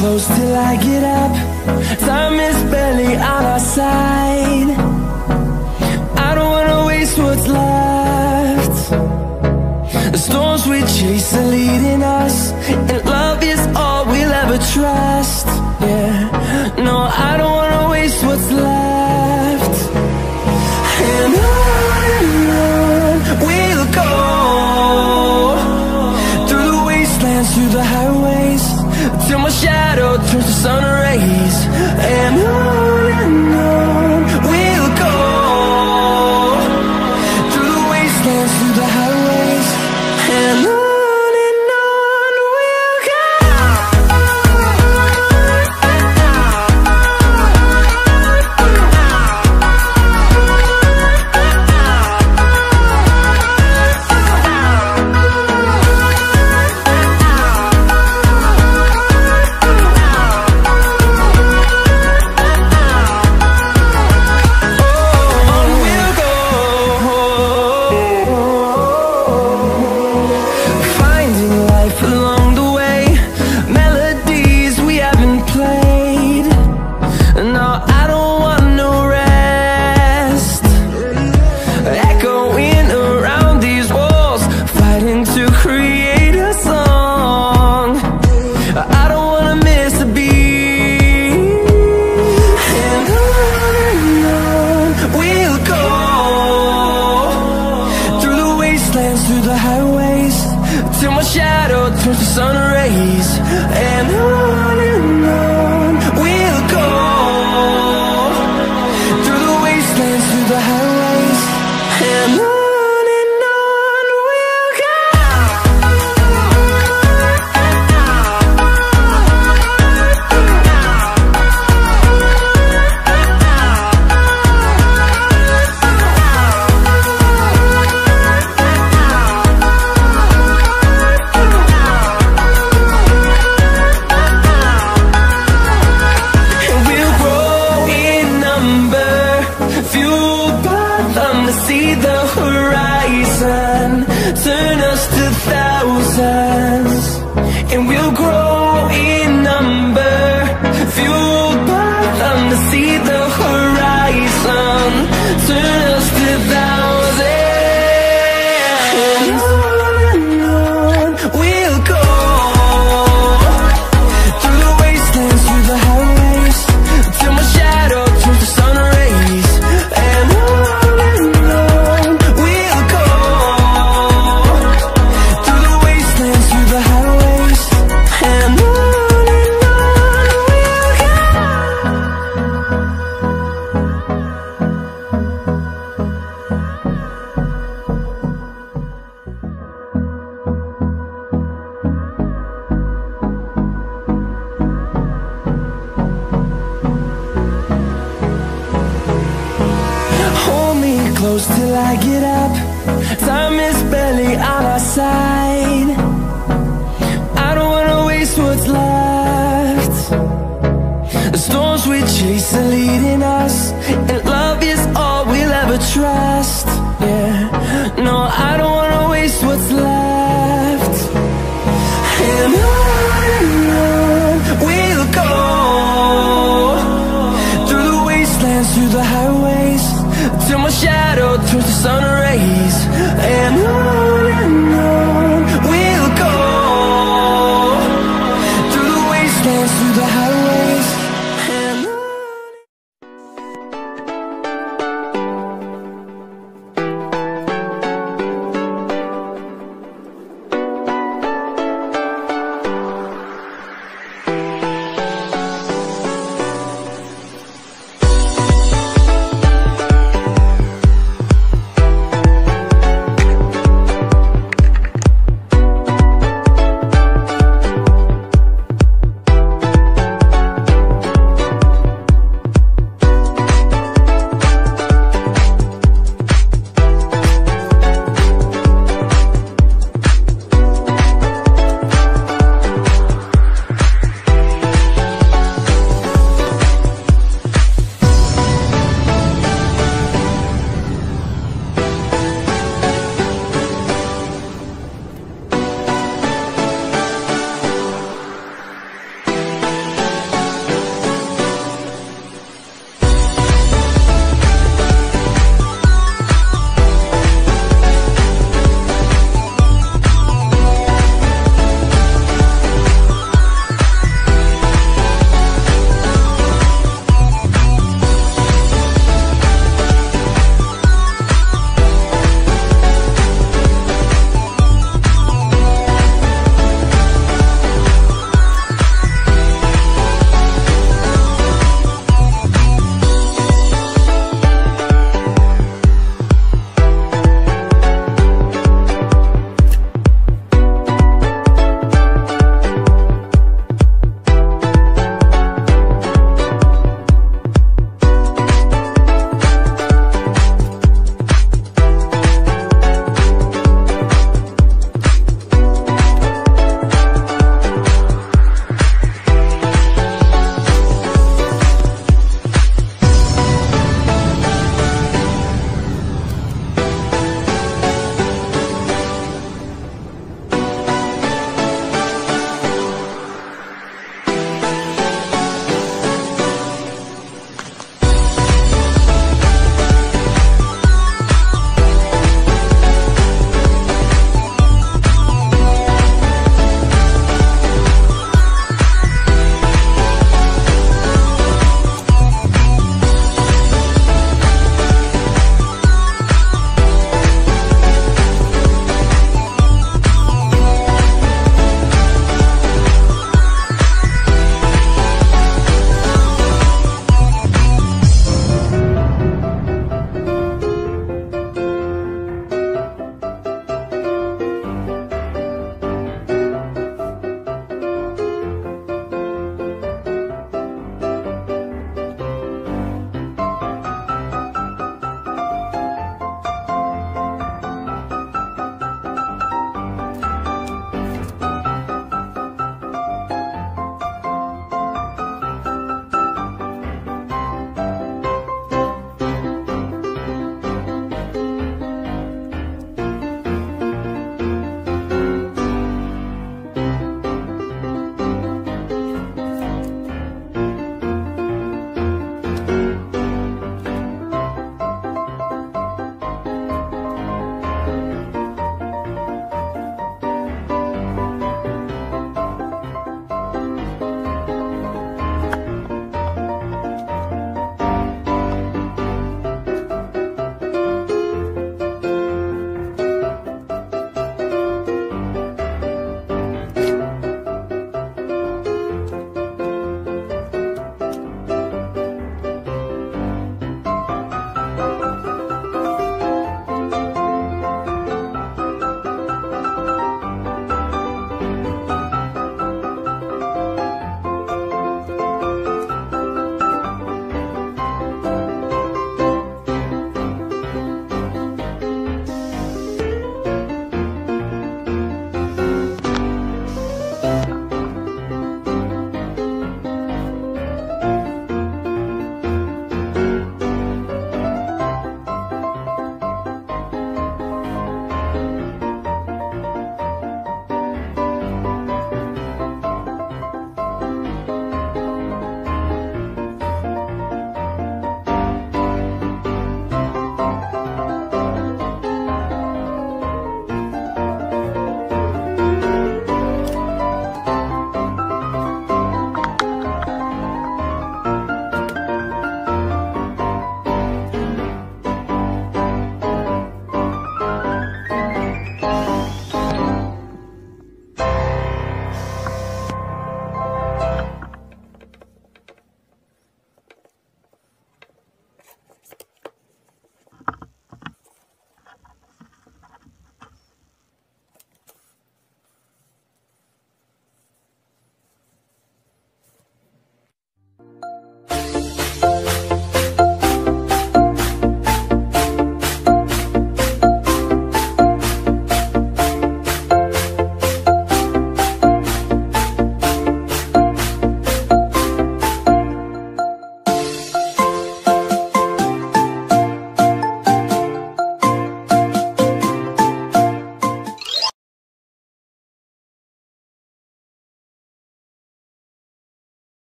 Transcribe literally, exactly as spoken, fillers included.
close till I get up. Time is barely on our side. I don't wanna waste what's left. The storms we chase are leading us, and love is all we'll ever trust. Yeah, no, I don't wanna waste what's left. And on and on we'll go, through the wastelands, through the highways, till my shadow turns to sun rays. And on and on we'll go, through the wastelands, through the highways, and on. Through the highways, till my shadow turns to sun rays. And on and on we'll go, through the wastelands, through the highways, and on. See the horizon, turn us to thousands, and we'll grow in number, fueled by them. To see the horizon, turn us to thousands, and on and on we'll go, through the wastelands, through the highways, till my shadow turns to sun rays. And on close till I get up. Time is barely on our side. I don't wanna waste what's left. The storms we chase are leading us, and love is all we'll ever trust. Yeah, no, I don't wanna waste what's left. And on and on we'll go, through the wastelands, through the highways, till my shadow turns to sun rays. And on.